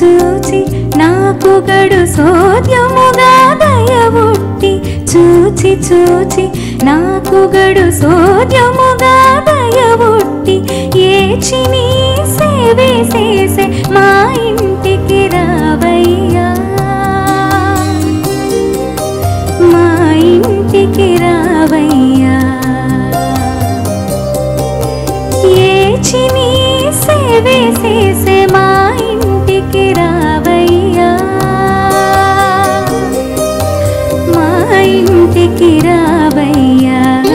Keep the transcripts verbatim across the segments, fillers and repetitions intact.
చూచి నాకు గడు సోద్యముగా దయవుట్టి చూచి చూచి నాకు గడు సోద్యముగా దయవుట్టి ఏచి నీ సేవే చేసే మా ఇంటికి రావయ్యా మా ఇంటికి రావయ్యా ఏచి నీ సేవే చేసే మా ఇంటికి రావయ్యా మా ఇంటికి రావయ్యా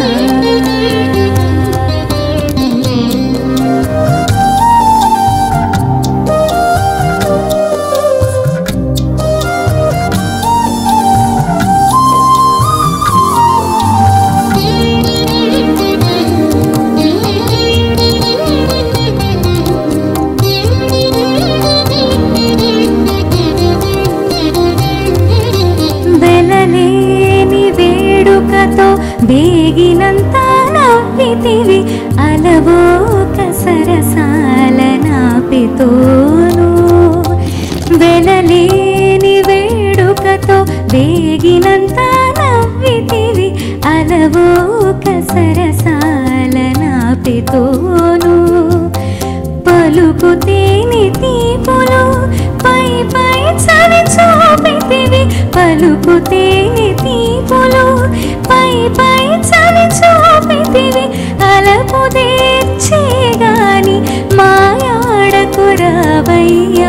ಬೇಗಿನಂತ ನವ್ವಿತಿವಿ ಅಲವೋ ಕಸರಸಾಲ ನಾಪಿತೋನು వెలలేని వేడుకతో వేగినంత నవ్వితివి అలవో కసరసాల నాపితోను పలుకుతేని తీపులు పై పై చవి చూపితివి పలుకుతేని తీపులు పై పై చవి చూపితివి అలపు దేర్చే గాని మాయాడకు రావయ్యా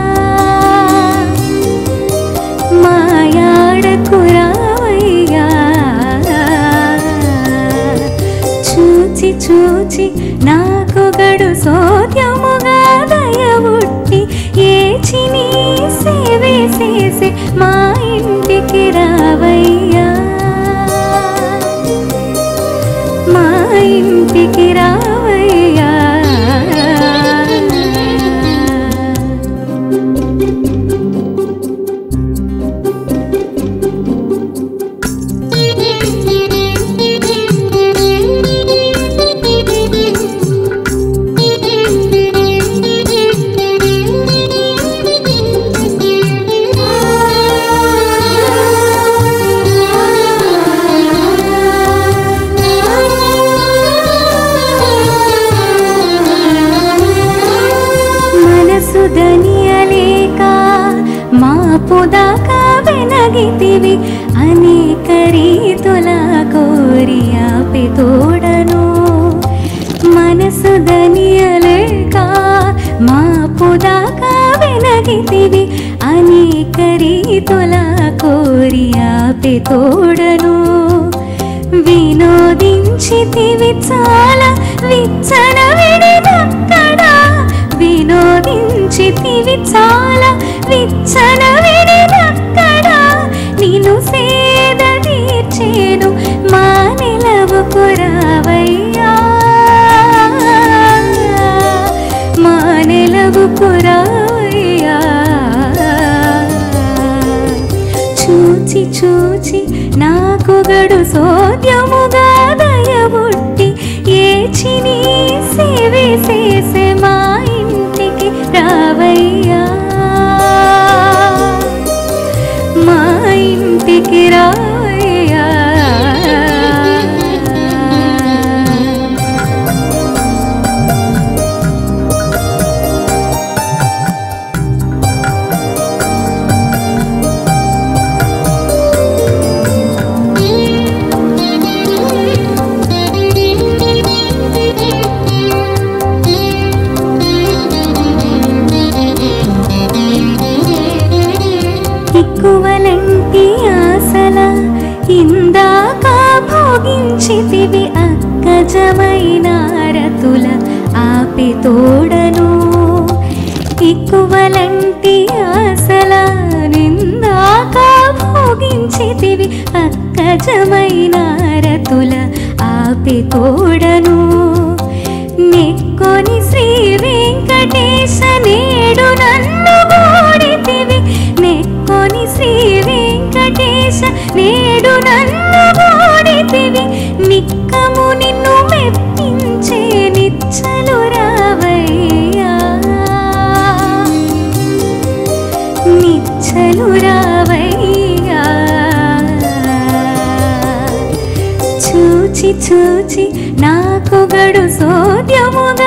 మాయాడకు రావయ్యా చూచి చూచి నాకు గడు సోద్యముగా దయవుట్టి ఏచి నీ సేవే చేసి మా ఇంటికి రావయ్యా మా ఇంటికి రావయ్యా దనియలేక మాపుదాకా వెనగితివి అనేక రీతుల కోరి ఆపి తోడను మనసు దనియలేక మాపుదాకా వెనగితివి అనేక రీతుల కోరి ఆపి తోడను వినోదించితివి చాలా విచ్చన విడినక్కడా వినోదించితివి చాలా విచ్చన విడినక్కడా నిన్ను సేద తీర్చేను మా నిలవుకు రావయ్యా మా నిలవుకు రావయ్యా చూచి చూచి నాకు గడు సోద్యముగా దయవుట్టి ఏచి నీ సేవే చేసే మా ఇంటికి రావయ్యా మా ఇంటికి రావయ్యా ఎక్కువలంటి ఆశల ఇందాక భోగించితివి అక్కజమైన రతుల ఆపి తోడను ఎక్కువలంటి ఆశల నిందాక భోగించితివి అక్కజమైన రతుల ఆపి తోడను నెక్కొని శ్రీ వెంకటేశ నేడు నన్ను గోడితివి నెక్కొని శ్రీ వెంకటేశ నేడు నన్ను గోడితివి నిక్కము నిన్ను మెప్పించే నిచ్చలు రావయ్యా చూచి నాకు గడు సోద్యముగ